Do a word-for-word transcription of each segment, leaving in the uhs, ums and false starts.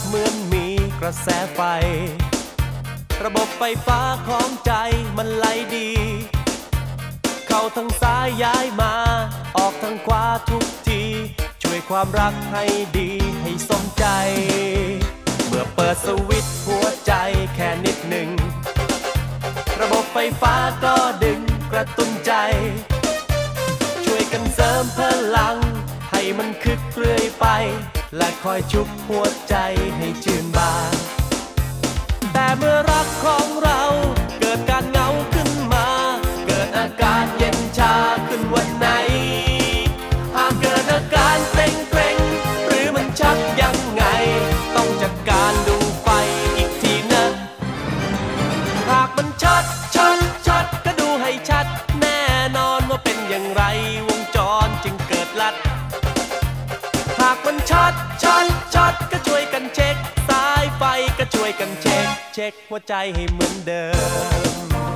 เหมือนมีกระแสไฟระบบไฟฟ้าของใจมันไหลดีเข้าทางซ้ายย้ายมาออกทางขวาทุกทีช่วยความรักให้ดีให้สมใจเมื่อเปิดสวิตช์หัวใจแค่นิดหนึ่งระบบไฟฟ้าก็ดึงกระตุ้นใจช่วยกันเสริมพลังให้มันคึกเรื่อยไปและคอยชุบหัวใจให้ชื่นบานแต่เมื่อรักของเราเกิดการเหงาขึ้นมาเกิดอาการเย็นชาขึ้นวันไหนหากเกิดอาการเกร็งเกร็งหรือมันชักยังไงต้องจัดการดูไฟอีกทีนะหากมันชัดชัดชัดก็ดูให้ชัดแน่นอนว่าเป็นอย่างไรวงจรจึงเกิดลัดหากมันชัดชัดชัดก็ช่วยกันเช็คสายไฟก็ช่วยกันเช็คเช็คหัวใจให้เหมือนเดิม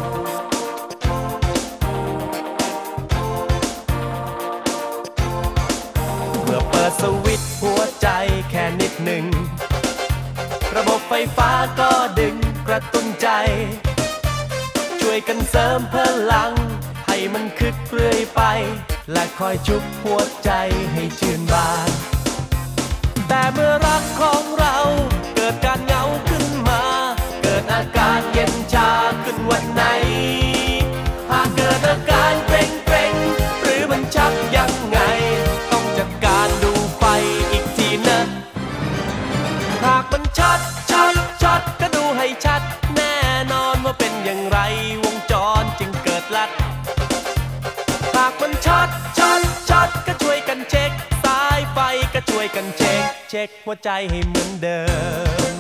เมื่อเปิดสวิตช์หัวใจแค่นิดหนึ่งระบบไฟฟ้าก็ดึงกระตุ้นใจช่วยกันเสริมพลังให้มันคึกเรื่อยไปและคอยชุบหัวใจให้ชื่นบานแต่เมื่อรักของเราเกิดการเหงาขึ้นมาเกิดอาการเย็นชาขึ้นวันไหนหากเกิดอาการเกร็งเกร็งหรือมันชักยังไงต้องจัดการดูไฟอีกทีนะหากมันชัดชัดชัดก็ดูให้ชัดแน่นอนว่าเป็นอย่างไรวงจรจึงเกิดลัดหากมันชัดชัดชัดก็ช่วยกันเช็คสายไฟก็ช่วยกันเช็คเช็คหัวใจให้เหมือนเดิม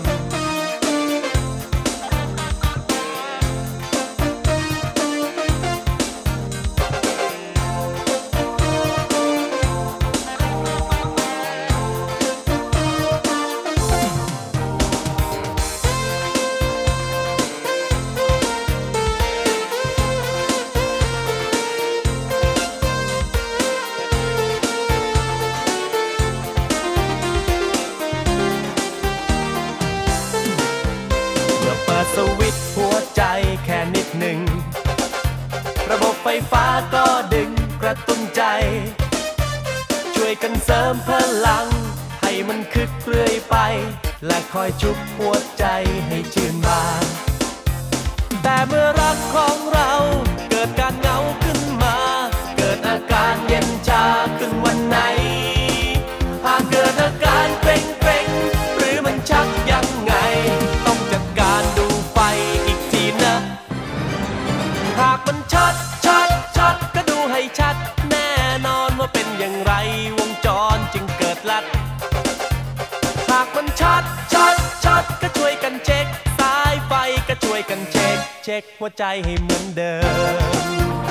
สวิตช์หัวใจแค่นิดหนึ่งระบบไฟฟ้าก็ดึงกระตุ้นใจช่วยกันเสริมพลังให้มันคึกเรื่อยไปและคอยชุบหัวใจให้ชื่นบานแต่เมื่อรักของเราเกิดการเหงาขึ้นมาเกิดอาการเย็นชาขึ้นวันไหนหากเกิดอาการเกร็งเกร็งหรือมันชักยังไงต้องจัดการดูอีกทีนะหากมันชัดชัดชัดก็ดูให้ชัดแน่นอนว่าเป็นอย่างไรวงจรจึงเกิดลัดหากมันชัดชัดชัดก็ช่วยกันเช็คสายไฟก็ช่วยกันเช็คเช็คหัวใจให้เหมือนเดิม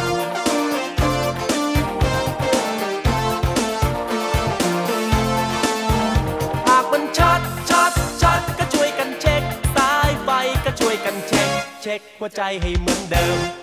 หากมันชัดชัดชัดก็ช่วยกันเช็คสายไฟก็ช่วยกันเช็คเช็คหัวใจให้เหมือนเดิม